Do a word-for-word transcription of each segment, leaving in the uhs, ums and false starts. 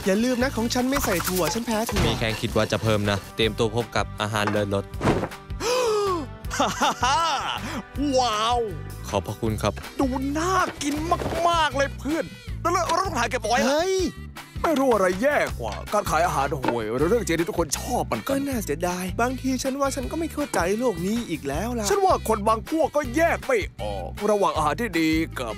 อย่าลืมนะของฉันไม่ใส่ถั่วฉันแพ้ถั่วมีแค่คิดว่าจะเพิ่มนะเตรียมตัวพบกับอาหารเลิศรสว้าวขอบพระคุณครับดูน่ากินมากๆเลยเพื่อนแล้วเราต้องถ่ายเก็บไว้เฮ้ยไม่รู้อะไรแย่กว่าการขายอาหารห่วยหรือเรื่องเจที่ทุกคนชอบมันก็น่าเสียดายบางทีฉันว่าฉันก็ไม่เข้าใจโลกนี้อีกแล้วล่ะฉันว่าคนบางพวกก็แยกไม่ออกระหว่างอาหารที่ดีกับ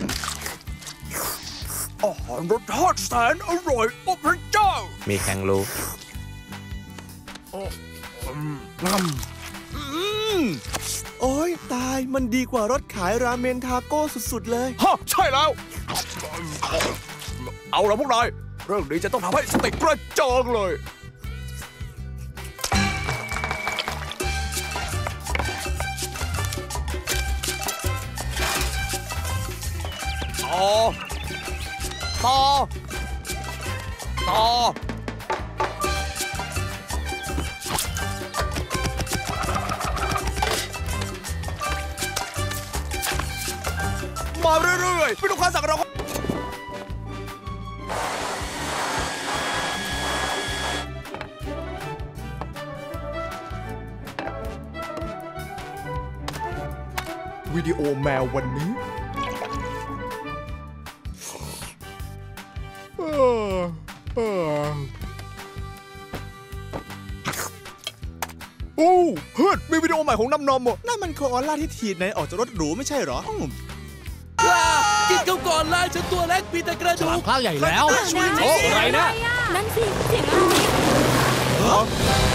อาหารรสชาติแสนอร่อยโอ้พระเจ้ามีแข่งรู้โอ้ยตายมันดีกว่ารสขายราเมนทาโก้สุดๆเลยฮะใช่แล้วเอาละพวกนายเรื่องนี้จะต้องทำให้สติกระเจิงเลยต่อต่อต่อมาเรื่อยๆไม่ต้องการสั่งเราวิดีโอแมววันนี้โอ้เฮ้ยมีวิดีโอใหม่ของน้ำนมอ่ะนั่นมันโคอาล่าที่ถีบในออกจากรถหรูไม่ใช่หรอกินเขาก่อนเลยฉันตัวเล็กมีแต่กระดูกข้าวใหญ่แล้วโอ้อะไรนะนั่นสิเสียงอะไร